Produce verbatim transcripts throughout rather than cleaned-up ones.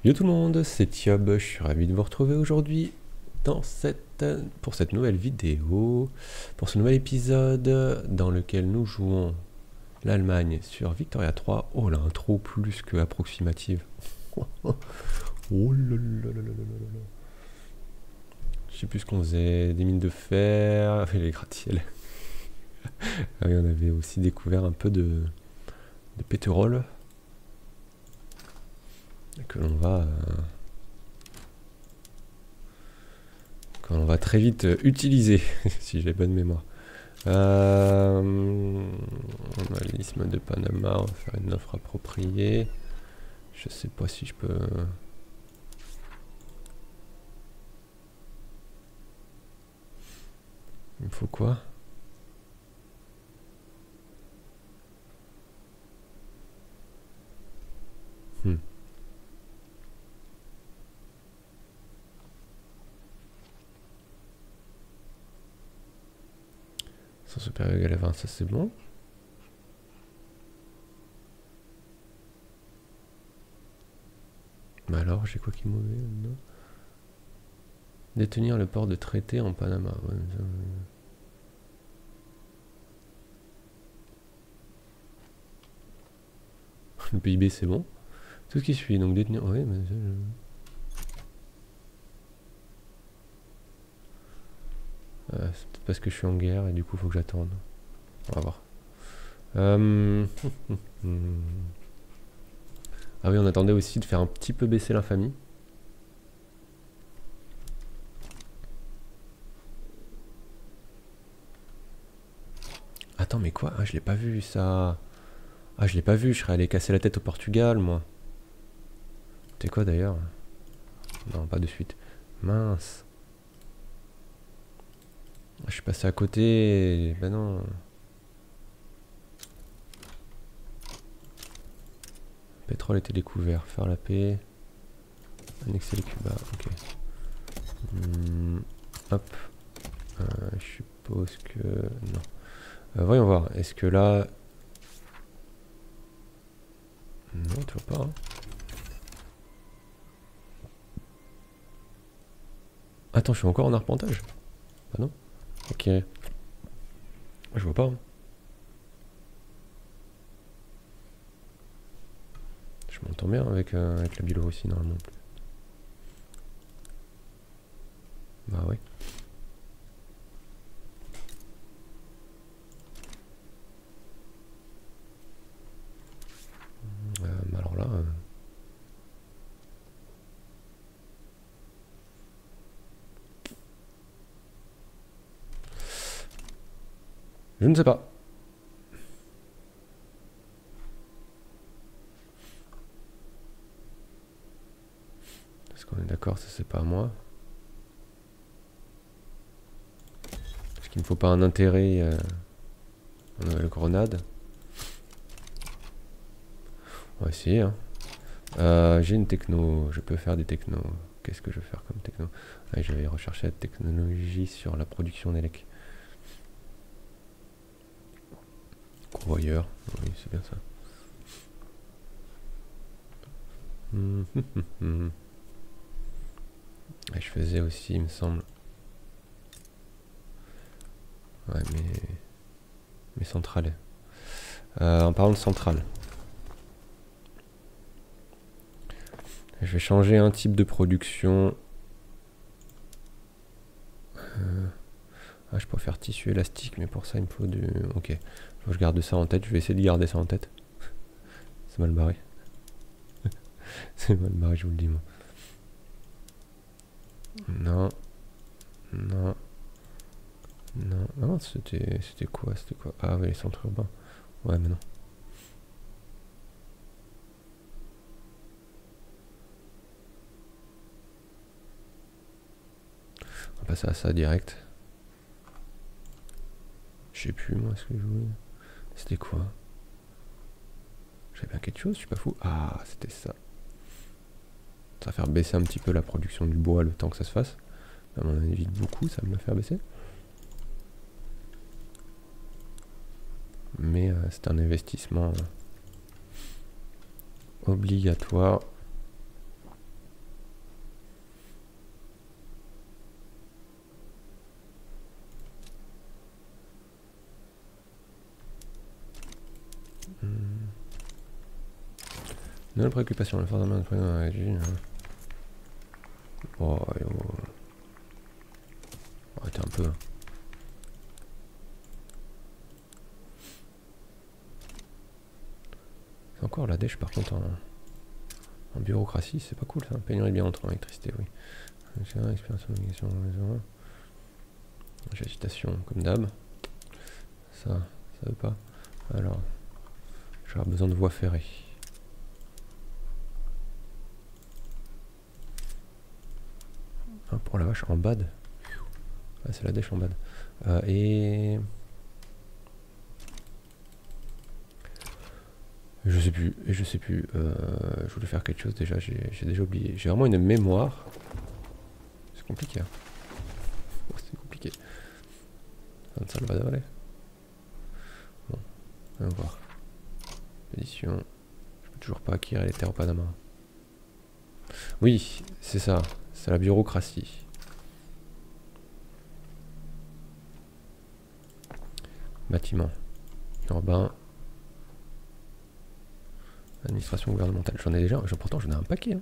Yo tout le monde, c'est Thiob, je suis ravi de vous retrouver aujourd'hui dans cette, pour cette nouvelle vidéo, pour ce nouvel épisode dans lequel nous jouons l'Allemagne sur Victoria trois. Oh l'intro plus que approximative. Oh là là là là là là. Je sais plus ce qu'on faisait, des mines de fer, les gratte-ciel. Ah oui, on avait aussi découvert un peu de, de pétrole que l'on va... Euh, qu'on va très vite utiliser, si j'ai bonne mémoire. Euh, on a l'isthme de Panama, on va faire une offre appropriée. Je sais pas si je peux... Il me faut quoi? hmm. cent supérieur égal à vingt, ça c'est bon. Mais alors, j'ai quoi qui est mauvais là-dedans? Détenir le port de traité en Panama. Ouais, ça... Le P I B c'est bon. Tout ce qui suit, donc détenir... Ouais, mais... Euh, c'est peut-être parce que je suis en guerre et du coup faut que j'attende. On va voir. Euh... ah oui, on attendait aussi de faire un petit peu baisser l'infamie. Attends, mais quoi? Ah, je l'ai pas vu ça. Ah, je l'ai pas vu, je serais allé casser la tête au Portugal, moi. C'était quoi d'ailleurs? Non, pas de suite. Mince. Je suis passé à côté. Ben non. Pétrole était découvert. Faire la paix. Annexer les Cuba. Ok. Hmm, hop. Euh, je suppose que... Non. Euh, voyons voir. Est-ce que là... Non, tu vois pas. Hein. Attends, je suis encore en arpentage. Ah non. Ok. Je vois pas. Hein. Je m'entends bien avec, euh, avec la Biélorussie normalement. Bah ouais. Euh, bah alors là... Euh... Je ne sais pas. Est-ce qu'on est d'accord, ça c'est pas à moi. Est-ce qu'il ne faut pas un intérêt euh, en Nouvelle-Grenade? On va essayer. Hein. Euh, J'ai une techno, je peux faire des technos. Qu'est-ce que je vais faire comme techno? ah, Je vais rechercher la technologie sur la production d'élec. Convoyeur, oui c'est bien ça. Hum, hum, hum, hum. Et je faisais aussi, il me semble. Ouais, mais... Mais centrales. Euh, en parlant de centrale. Je vais changer un type de production. Euh... Ah, je peux faire tissu élastique, mais pour ça, il me faut du... Ok. Faut que je garde ça en tête. Je vais essayer de garder ça en tête. C'est mal barré. C'est mal barré, je vous le dis, moi. Non. Non. Non. Non, c'était... C'était quoi? C'était quoi? Ah oui, les centres urbains. Ouais, mais non. On va passer à ça direct. Je sais plus, moi, ce que je voulais. C'était quoi? J'avais bien quelque chose, je suis pas fou. Ah, c'était ça. Ça va faire baisser un petit peu la production du bois le temps que ça se fasse. À mon avis, beaucoup, ça me le faire baisser. Mais euh, c'est un investissement euh, obligatoire. Nouvelle préoccupation, le force de main de Oh, yo. Arrêtez un peu. C'est encore la dèche par contre en, en bureaucratie, c'est pas cool ça. Pénurie bien entrant en électricité, oui. Expérience, obligation, agitation, comme d'hab. Ça, ça veut pas. Alors, j'aurai besoin de voies ferrées. Ah, pour la vache, en bad. Ah, c'est la dèche en bad. Euh, et... Je sais plus, et je sais plus. Euh, je voulais faire quelque chose déjà, j'ai déjà oublié. J'ai vraiment une mémoire. C'est compliqué. Hein. Oh, c'est compliqué. San Salvador. Bon, on va voir. Édition. Je peux toujours pas acquérir les terres au Panama. Oui, c'est ça. C'est la bureaucratie. Bâtiment. Urbain. Administration gouvernementale. J'en ai déjà. Pourtant, j'en ai un paquet. Hein.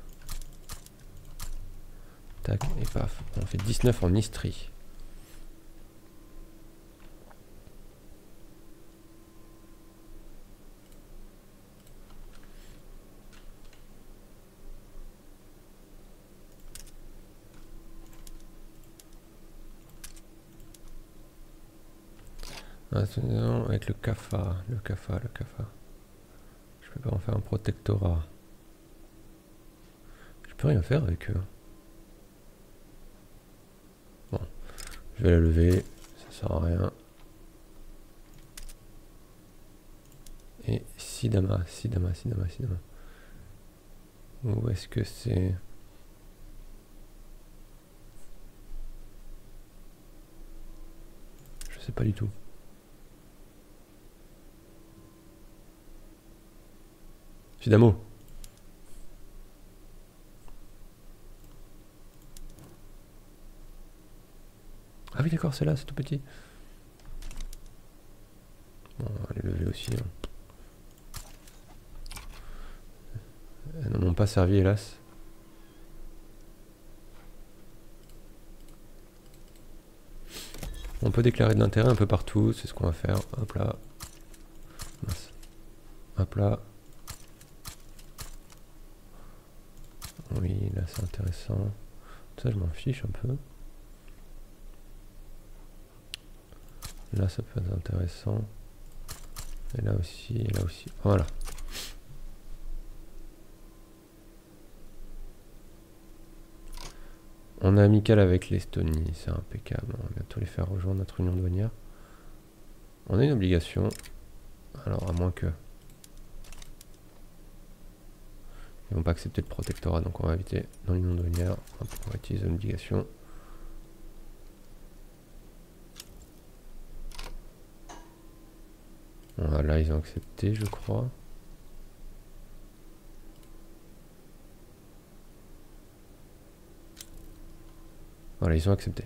Tac, et paf. On fait dix-neuf en Istrie. Ah, avec le C A F A, le C A F A, le C A F A. Je peux pas en faire un protectorat. Je peux rien faire avec eux. Bon, je vais la lever, ça sert à rien. Et Sidama, Sidama, Sidama, Sidama. Où est-ce que c'est? Je sais pas du tout. Sidamo. Ah oui d'accord, c'est là, c'est tout petit. Bon, on va les lever aussi. Hein. Elles n'en ont pas servi hélas. On peut déclarer de l'intérêt un peu partout, c'est ce qu'on va faire. Hop là. Mince. Hop là. Oui, là c'est intéressant. Ça je m'en fiche un peu. Là ça peut être intéressant. Et là aussi, et là aussi. Voilà. On est amical avec l'Estonie, c'est impeccable. On va bientôt les faire rejoindre notre union douanière. On a une obligation. Alors à moins que... Ils vont pas accepter le protectorat, donc on va éviter dans l'union douanière. On va utiliser l'obligation. Voilà, là ils ont accepté, je crois. Voilà, ils ont accepté.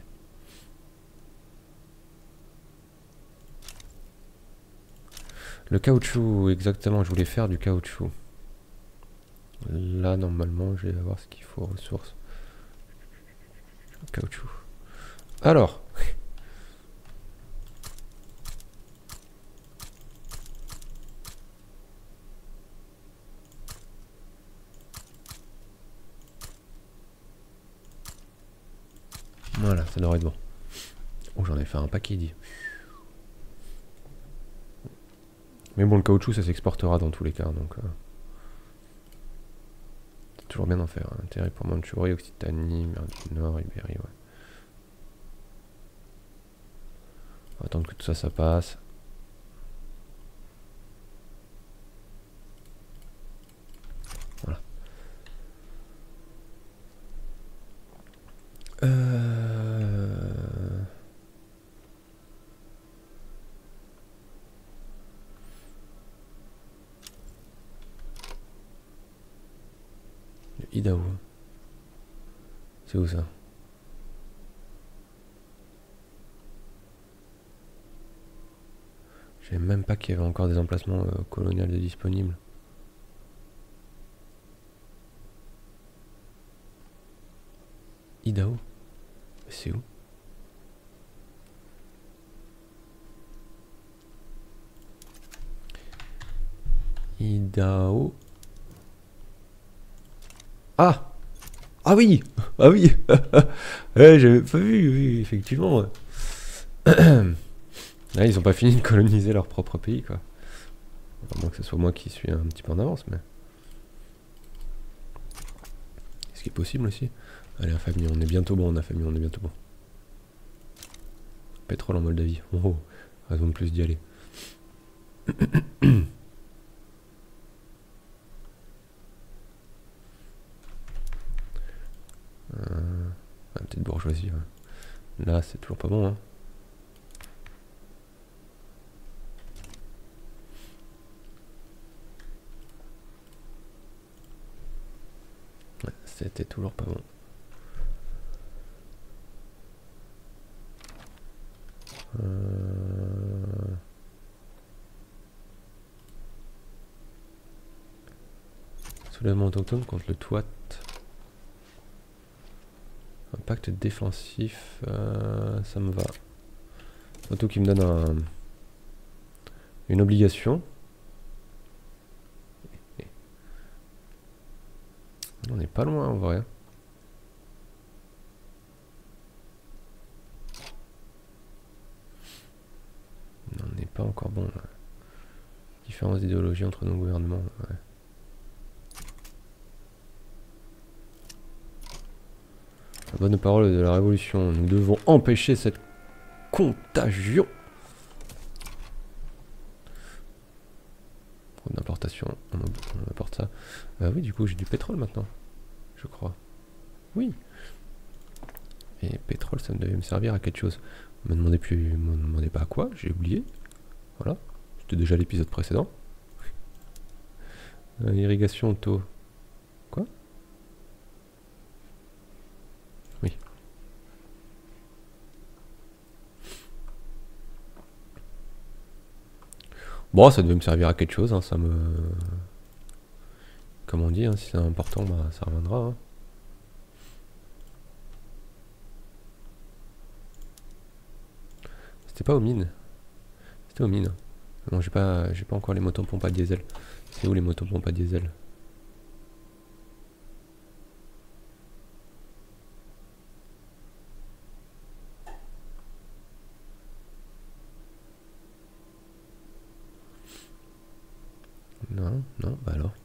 Le caoutchouc, exactement, je voulais faire du caoutchouc. Là, normalement, je vais avoir ce qu'il faut, ressources. Caoutchouc. Alors. Voilà, ça devrait être bon. Oh, j'en ai fait un paquet dit. Mais bon, le caoutchouc, ça s'exportera dans tous les cas, donc... Euh, c'est toujours bien d'en faire. Hein. Intérêt pour Mandchourie, Occitanie, mer du Nord, Ibérie, ouais. On va attendre que tout ça, ça passe. Voilà. Euh... Idaho. C'est où ça? Je savais même pas qu'il y avait encore des emplacements euh, coloniaux de disponibles. Idaho. C'est où? Idaho. Ah! Ah oui! Ah oui! Ouais, j'avais pas vu, oui, effectivement. Là, ils ont pas fini de coloniser leur propre pays, quoi. À moins que ce soit moi qui suis un petit peu en avance, mais... Ce qui est possible aussi. Allez, infamie, on est bientôt bon, on a famille, on est bientôt bon. Pétrole en Moldavie. Oh, raison de plus d'y aller. euh, ah, petite bourgeoisie. Ouais. Là, c'est toujours pas bon, hein. Ouais, c'était toujours pas bon. Euh... Soulèvement autochtone contre le Touat. Impact défensif, euh, ça me va. Surtout qu'il me donne un, une obligation. On n'est pas loin en vrai. On n'est pas encore bon là. Différence d'idéologie entre nos gouvernements. Ouais. La bonne parole de la révolution. Nous devons empêcher cette contagion. D'importation, on, on apporte ça. Bah oui, du coup, j'ai du pétrole maintenant. Je crois. Oui. Et pétrole, ça me devait me servir à quelque chose. Me demandez plus, me demandez pas à quoi, j'ai oublié. Voilà. C'était déjà l'épisode précédent. Euh, irrigation auto. Quoi? Oui. Bon, ça devait me servir à quelque chose, hein, ça me... Comme on dit, hein, si c'est important, bah, ça reviendra. Hein. C'était pas aux mines. C'était aux mines. Non, j'ai pas, j'ai pas encore les motopompes à diesel. C'est où les motopompes à diesel? Non, non, bah alors.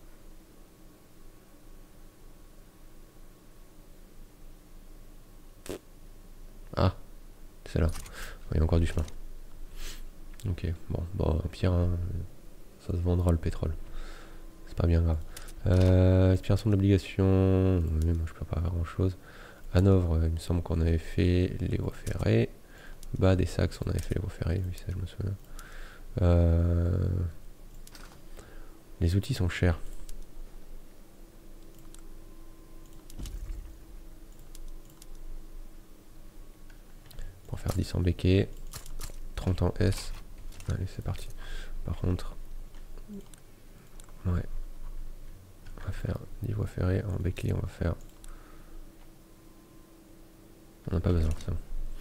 Ah, c'est là. Il y a encore du chemin. Ok, bon, bon, au pire, hein, ça se vendra le pétrole. C'est pas bien grave. Euh, expiration de l'obligation. Oui, moi je peux pas faire grand chose. Hanovre, il me semble qu'on avait fait les voies ferrées. Bas des Saxes, on avait fait les voies ferrées, oui, ça je me souviens. Euh, les outils sont chers. Pour faire dix en béquet, trente en S. Allez, c'est parti. Par contre, ouais, on va faire dix voies ferrées en béquet, on va faire. On n'a pas besoin, c'est bon.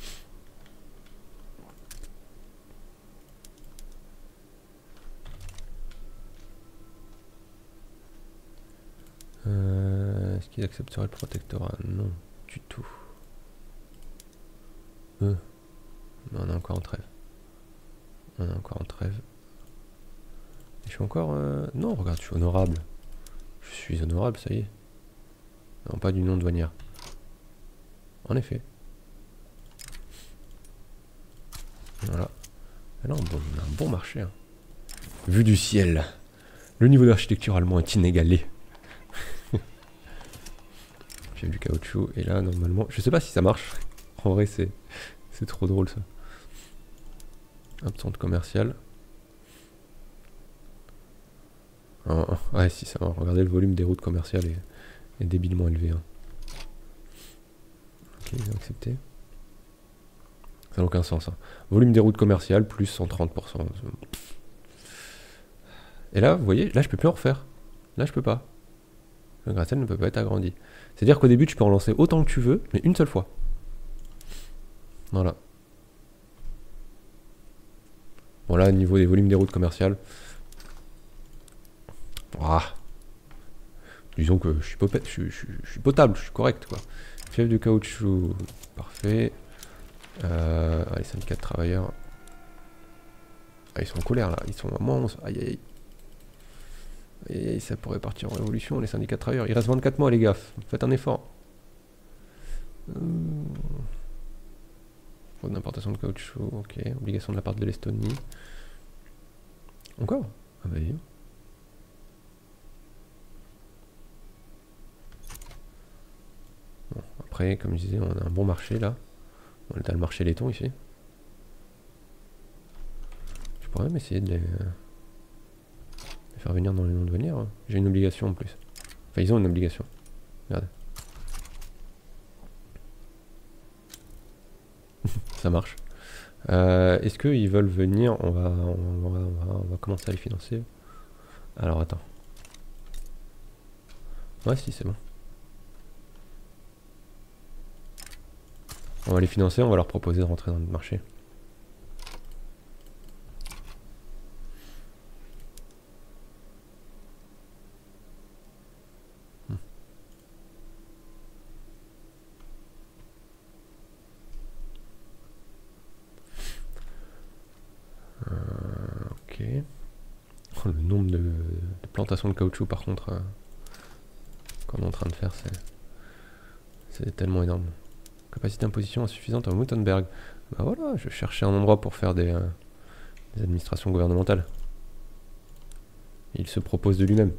Euh, Est-ce qu'ils accepteraient le protectorat? Non, du tout. Euh. On est encore en trêve. On est encore en trêve. Et je suis encore... Euh... Non, regarde, je suis honorable. Je suis honorable, ça y est. Non, pas du nom douanière. En effet. Voilà. Là, on a un bon marché. Hein. Vue du ciel. Le niveau d'architecture allemand est inégalé. J'ai du caoutchouc. Et là, normalement... Je sais pas si ça marche. En vrai, c'est... C'est trop drôle, ça. Un centre commercial. Oh, oh, ouais, si ça va. Regardez, le volume des routes commerciales est, est débilement élevé. Hein. Ok, ils ont accepté. Ça n'a aucun sens. Hein. Volume des routes commerciales plus cent trente pour cent. Et là, vous voyez, là je peux plus en refaire. Là je peux pas. Le gratte-ciel ne peut pas être agrandi. C'est-à-dire qu'au début, tu peux en lancer autant que tu veux, mais une seule fois. Voilà. Bon là, au niveau des volumes des routes commerciales... Ah. Disons que je suis, popette, je, suis, je, suis, je suis potable, je suis correct, quoi. Fièvre du caoutchouc, parfait. Euh, ah, les syndicats de travailleurs. Ah, ils sont en colère, là. Ils sont à moins onze. Aïe, aïe. Aïe, aïe, ça pourrait partir en révolution, les syndicats de travailleurs. Il reste vingt-quatre mois, les gars. Faites un effort. Fraude d'importation de caoutchouc, ok. Obligation de la part de l'Estonie. Encore? Ah bah oui. Bon, après, comme je disais, on a un bon marché là. On est dans le marché laiton ici. Je pourrais même essayer de les, euh, les faire venir dans les noms de venir. Hein. J'ai une obligation en plus. Enfin, ils ont une obligation. Regarde. Ça marche. Euh, Est-ce qu'ils veulent venir? On va, on, va, on, va, on va commencer à les financer. Alors attends. Ouais, si, c'est bon. On va les financer, on va leur proposer de rentrer dans le marché. Hmm. Euh, ok. Oh, le nombre de, de plantations de caoutchouc par contre euh, qu'on est en train de faire, c'est c'est tellement énorme. Capacité d'imposition insuffisante à Moutenberg. Bah voilà, je cherchais un endroit pour faire des, euh, des administrations gouvernementales. Il se propose de lui-même.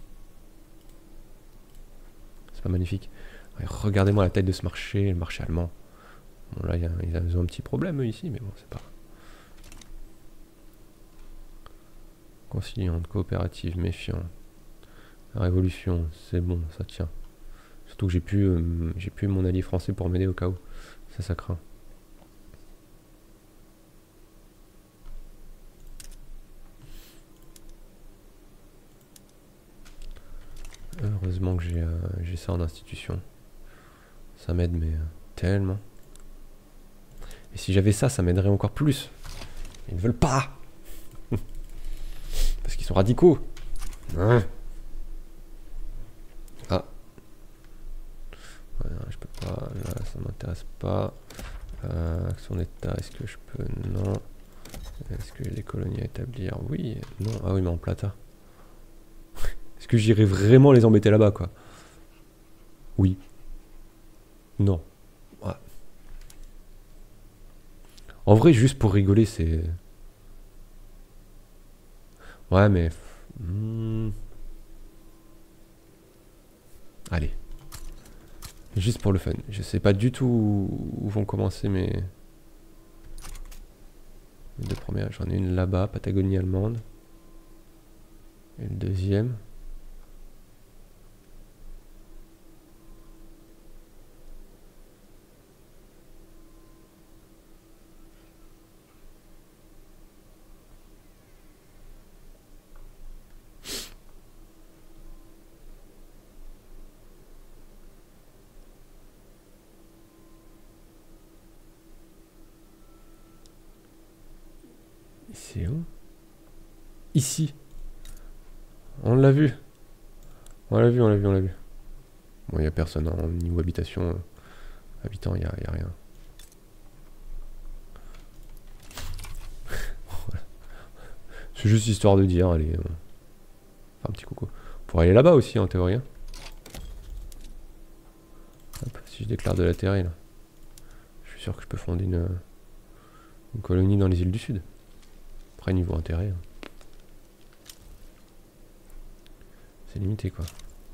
C'est pas magnifique. Ouais, regardez-moi la taille de ce marché, le marché allemand. Bon là, ils ont un petit problème eux, ici, mais bon, c'est pas... Conciliante, coopérative, méfiant. La révolution, c'est bon, ça tient. Surtout que j'ai plus, euh, j'ai plus mon allié français pour m'aider au cas où. Ça, ça craint. Heureusement que j'ai euh, ça en institution. Ça m'aide, mais euh, tellement. Et si j'avais ça, ça m'aiderait encore plus. Ils ne veulent pas. Parce qu'ils sont radicaux. Hein. Ah. Ouais, non, je peux pas. Là, ça m'intéresse pas. Euh, action d'état, est-ce que je peux? Non. Est-ce que j'ai des colonies à établir? Oui. Non. Ah oui, mais en plata. Est-ce que j'irai vraiment les embêter là-bas, quoi? Oui. Non. Ouais. En vrai, juste pour rigoler, c'est... Ouais, mais... Hmm. Allez. Juste pour le fun. Je sais pas du tout où vont commencer mes... Les deux premières. J'en ai une là-bas, Patagonie allemande. Et le deuxième... C'est où? Ici. On l'a vu. On l'a vu, on l'a vu, on l'a vu. Bon, il n'y a personne en niveau habitation. Euh, habitant, il n'y a, y a rien. Voilà. C'est juste histoire de dire, allez. Euh, un petit coucou. Pour aller là-bas aussi, en théorie. Hop, si je déclare de la terre, là. Je suis sûr que je peux fonder une, une colonie dans les îles du Sud. Après, niveau intérêt. Hein. C'est limité, quoi.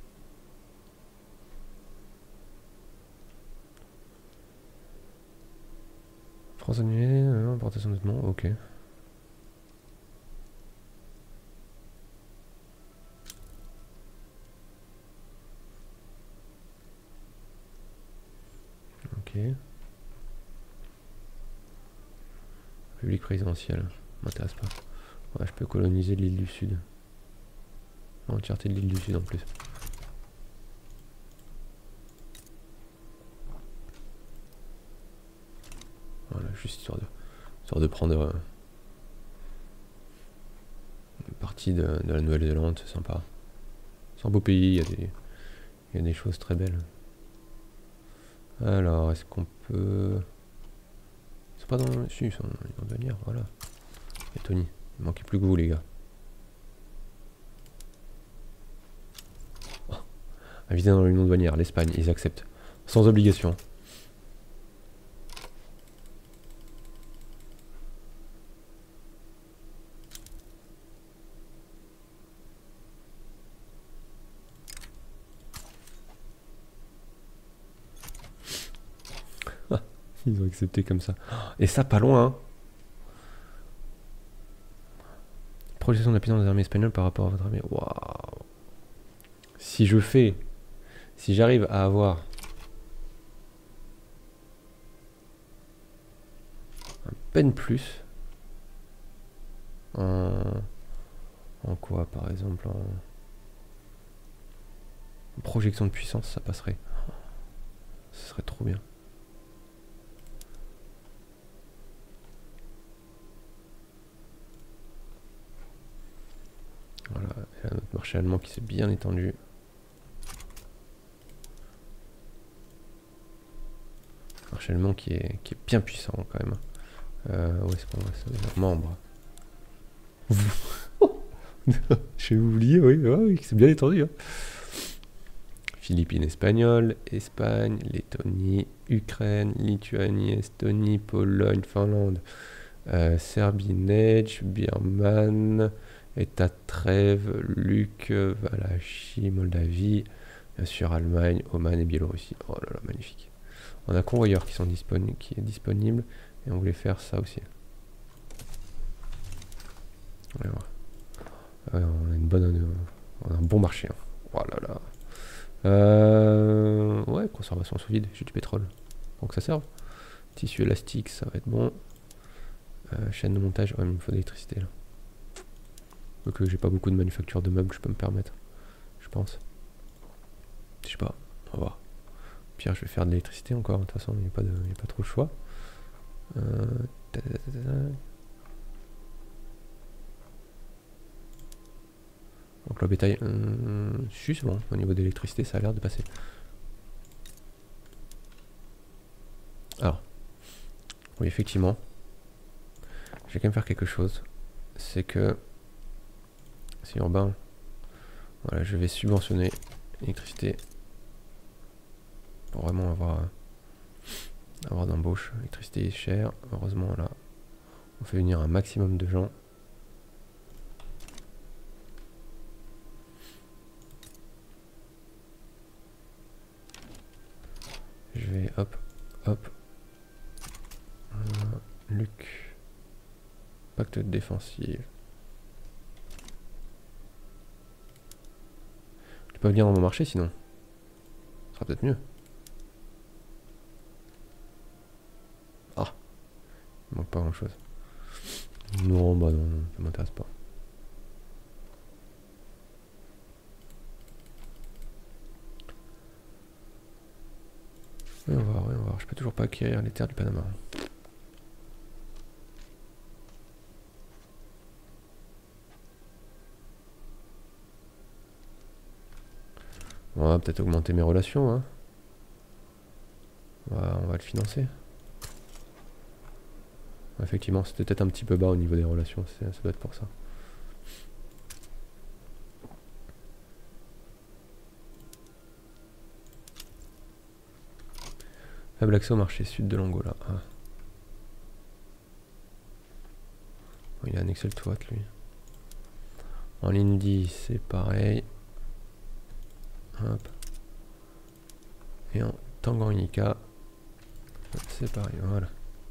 France annulée, euh, importation de vêtements, ok. Ok. République présidentielle, m'intéresse pas. Ouais, je peux coloniser l'île du Sud. L'entièreté de l'île du Sud en plus. Voilà, juste histoire de, histoire de prendre euh, une partie de, de la Nouvelle-Zélande, c'est sympa. C'est un beau pays, il y a des, il y a des choses très belles. Alors, est-ce qu'on peut... Ils sont pas dans le... Si, ils sont dans le venir, voilà. Et Tony, il manquait plus que vous, les gars. Oh. Invité dans l'union douanière, l'Espagne, ils acceptent. Sans obligation. Ils ont accepté comme ça. Et ça, pas loin, hein. Projection de la puissance de l'armée espagnole par rapport à votre armée. Waouh. Si je fais... Si j'arrive à avoir... un peine plus... En... En quoi, par exemple, en... en projection de puissance, ça passerait. Ce serait trop bien. Voilà, et là, notre marché allemand qui s'est bien étendu. Marché allemand qui est, qui est bien puissant quand même. Euh, où est-ce qu'on va ça membre. J'ai oublié, oui, ouais, oui, c'est bien étendu. Hein. Philippines, Espagnol, Espagne, Lettonie, Ukraine, Lituanie, Estonie, Pologne, Finlande, euh, Serbie, Neige, Birman, État de Trêve, Luc, Valachie, Moldavie, bien sûr Allemagne, Oman et Biélorussie. Oh là là, magnifique. On a convoyeur qui, sont disponi qui est disponible et on voulait faire ça aussi. Ouais, ouais. Ouais, on a une bonne, on a un bon marché. Hein. Oh là là. Euh, ouais, conservation sous vide, j'ai du pétrole. Donc ça serve. Tissu élastique, ça va être bon. Euh, chaîne de montage, ouais, mais il me faut de l'électricité là. Donc euh, j'ai pas beaucoup de manufacture de meubles, je peux me permettre. Je pense. Je sais pas, on va voir. Pire, je vais faire de l'électricité encore, de toute façon, il n'y a, a pas trop le choix. Euh, ta -ta -ta -ta -ta. Donc le bétail, euh, si c'est bon, au niveau de l'électricité, ça a l'air de passer. Alors, oui, effectivement, je vais quand même faire quelque chose. C'est que, c'est urbain, voilà, je vais subventionner l'électricité pour vraiment avoir, avoir d'embauche. L'électricité est chère, heureusement là, on fait venir un maximum de gens. Je vais, hop, hop. Voilà. Luc. Pacte de défensive. Tu peux venir dans mon marché sinon. Ce sera peut-être mieux. Ah. Il manque pas grand chose. Non, bah non, ça m'intéresse pas. Oui, on va voir, oui, on va voir. Je peux toujours pas acquérir les terres du Panama. On va peut-être augmenter mes relations, hein. On va, on va le financer. Effectivement, c'était peut-être un petit peu bas au niveau des relations, ça doit être pour ça. Faible accès au marché sud de l'Angola. Ah. Oh, il a annexé le Tuat, lui. En Lindi, c'est pareil. Hop. Et en Tanganyika, c'est pareil, voilà.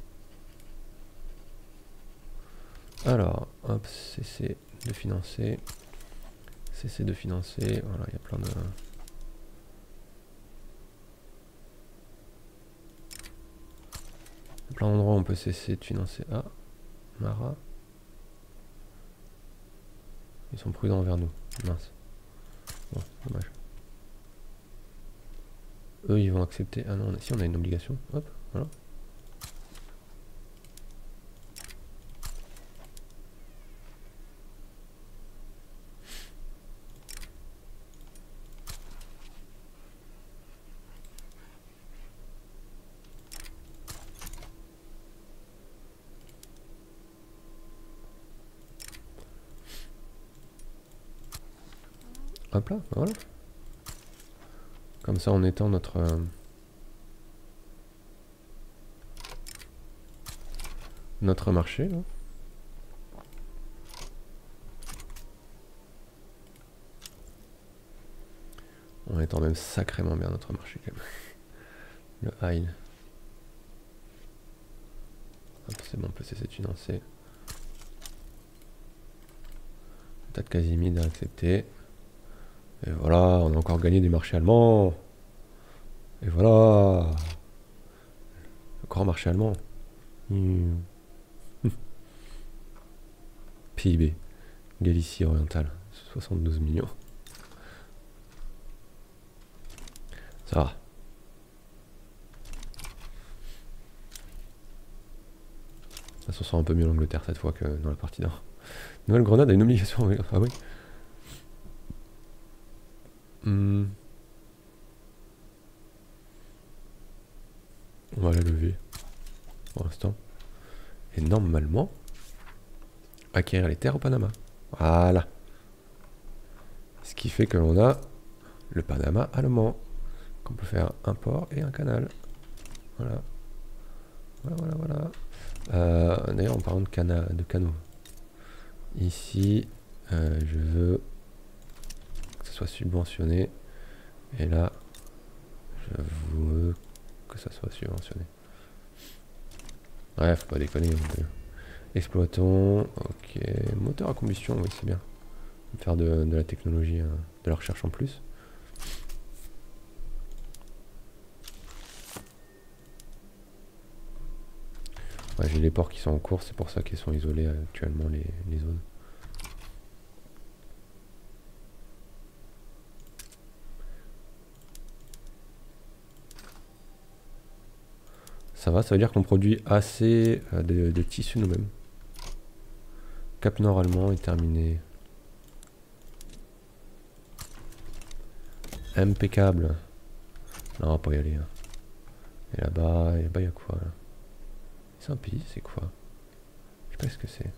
Alors, hop, cesser de financer. Cesser de financer. Voilà, il y a plein de... plein d'endroits où on peut cesser de financer. Ah, Mara. Ils sont prudents envers nous. Mince. Bon, dommage. Eux, ils vont accepter. Ah non, si on a une obligation. Hop, voilà. Hop là, voilà. Comme ça, on étend notre... Euh, notre marché, là. On étend même sacrément bien notre marché, quand même. Le high. C'est bon, on peut cesser de financer. Tas de Casimide à accepter. Et voilà, on a encore gagné des marchés allemands. Et voilà. Le grand marché allemand. Mmh. P I B. Galicie orientale. soixante-douze millions. Ça va. Ça se sent un peu mieux l'Angleterre cette fois que dans la partie nord. Nouvelle-Grenade a une obligation. Ah oui. Hmm. On va la lever. Pour l'instant. Et normalement, acquérir les terres au Panama. Voilà. Ce qui fait que l'on a le Panama allemand. Qu'on peut faire un port et un canal. Voilà. Voilà, voilà, voilà. Euh, D'ailleurs, en parlant de, cana de canaux. Ici, euh, je veux que ce soit subventionné. Et là, je veux que ça soit subventionné. Ouais, faut pas déconner. Exploitons. Ok. Moteur à combustion, oui, c'est bien. Faire de, de la technologie, euh, de la recherche en plus. Ouais, j'ai les ports qui sont en cours, c'est pour ça qu'ils sont isolés euh, actuellement les, les zones. Ça va, ça veut dire qu'on produit assez euh, de, de tissus nous-mêmes. Cap Nord allemand est terminé. Impeccable. Non, on va pas y aller. Hein. Et là-bas, et là-bas, il y a quoi là? C'est un pays, c'est quoi? Je sais pas ce que c'est.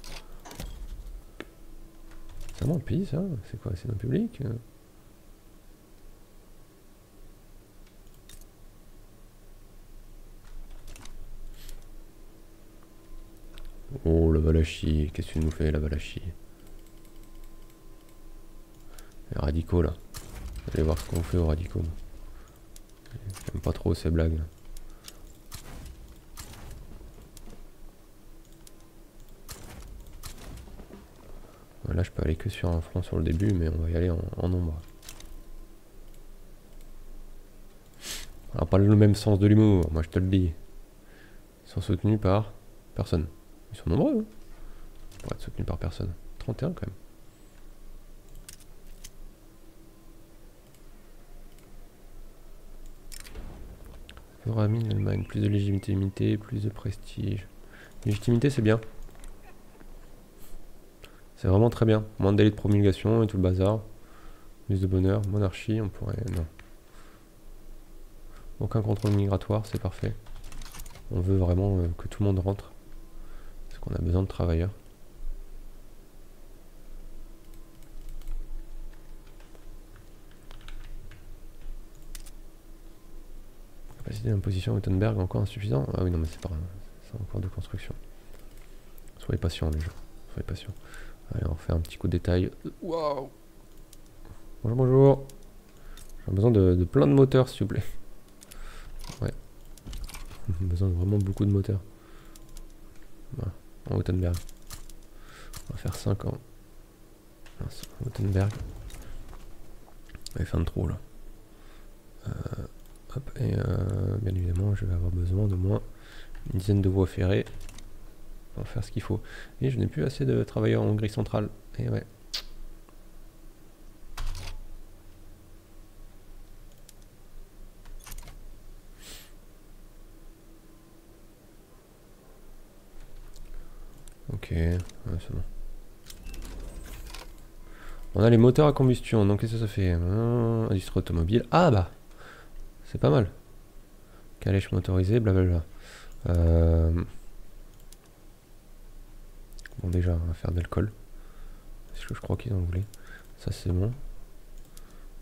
C'est vraiment un pays ça? C'est quoi? C'est un public? Oh la Valachie, qu'est-ce que tu nous fais la Valachie? Les radicaux là. Allez voir ce qu'on fait aux radicaux. J'aime pas trop ces blagues. Là je peux aller que sur un front sur le début, mais on va y aller en, en nombre. Alors pas le même sens de l'humour, moi je te le dis. Ils sont soutenus par personne. Ils sont nombreux, hein, pour être soutenus par personne. trente et un quand même. Ramine l'Allemagne, plus de légitimité, plus de prestige. Légitimité c'est bien. C'est vraiment très bien. Moins de délai de promulgation et tout le bazar. Plus de bonheur. Monarchie, on pourrait... Non. Aucun contrôle migratoire, c'est parfait. On veut vraiment euh, que tout le monde rentre. Parce qu'on a besoin de travailleurs. Capacité d'imposition Wittenberg encore insuffisant. Ah oui, non, mais c'est pas grave. C'est encore de construction. Soyez patients, les gens. Soyez patients. Allez, on refait un petit coup de détail. Waouh! Bonjour, bonjour. J'ai besoin de, de plein de moteurs, s'il vous plaît. Ouais. J'ai besoin de vraiment beaucoup de moteurs. Voilà. En Wittenberg. On va faire cinq ans. Wittenberg. Ouais, fin de trou, là. Euh, hop, et euh, bien évidemment, je vais avoir besoin de moins une dizaine de voies ferrées pour faire ce qu'il faut. Et je n'ai plus assez de travailleurs en Hongrie centrale. Et ouais. Ok, ouais, c'est bon. On a les moteurs à combustion, donc qu'est-ce que ça fait? euh, Industrie automobile. Ah bah c'est pas mal. Calèche motorisée, blablabla. Euh... Bon déjà, on va faire de l'alcool. Parce que je crois qu'ils en voulaient. Ça c'est bon.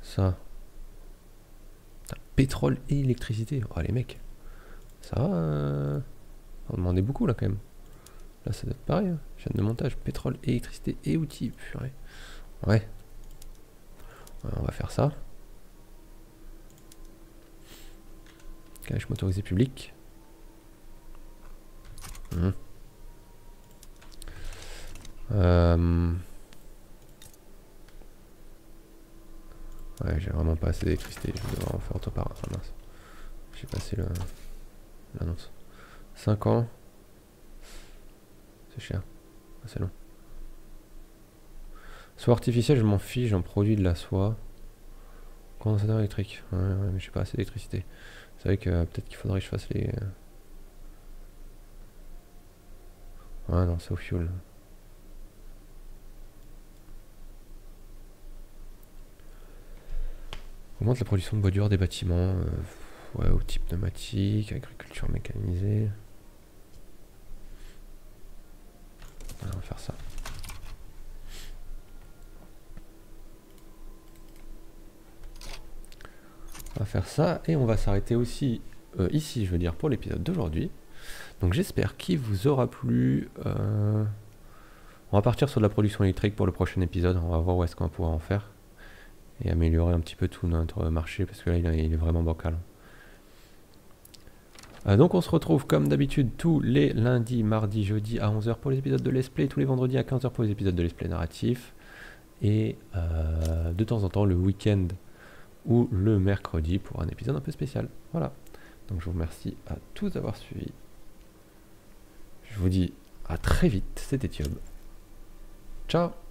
Ça. Putain, pétrole et électricité. Oh les mecs. Ça va. Euh... On demandait beaucoup là quand même. Là ça doit être pareil. Hein. Chaîne de montage, pétrole, électricité et outils. Purée. Ouais. Ouais. On va faire ça. Calèche motorisée publique. Mmh. Euh... Ouais, j'ai vraiment pas assez d'électricité. Je vais devoir en faire auto par. Ah mince. J'ai passé l'annonce. cinq ans. C'est cher. Ah, c'est long. Soie artificielle, je m'en fiche. J'en produis de la soie. Condensateur électrique. Ouais, ouais, mais j'ai pas assez d'électricité. C'est vrai que euh, peut-être qu'il faudrait que je fasse les. Ouais, non, c'est au fioul. Augmente la production de bois dur des bâtiments. Euh, ouais, au type pneumatique, agriculture mécanisée. Ouais, on va faire ça. On va faire ça et on va s'arrêter aussi euh, ici, je veux dire, pour l'épisode d'aujourd'hui. Donc j'espère qu'il vous aura plu. Euh... On va partir sur de la production électrique pour le prochain épisode. On va voir où est-ce qu'on va pouvoir en faire. Et améliorer un petit peu tout notre marché parce que là il est vraiment bancal. Euh, donc on se retrouve comme d'habitude tous les lundis, mardis, jeudis à onze heures pour les épisodes de Let's Play, tous les vendredis à quinze heures pour les épisodes de Let's Play narratif. Et euh, de temps en temps le week-end ou le mercredi pour un épisode un peu spécial. Voilà. Donc je vous remercie à tous d'avoir suivi. Je vous dis à très vite, c'était Thiob. Ciao.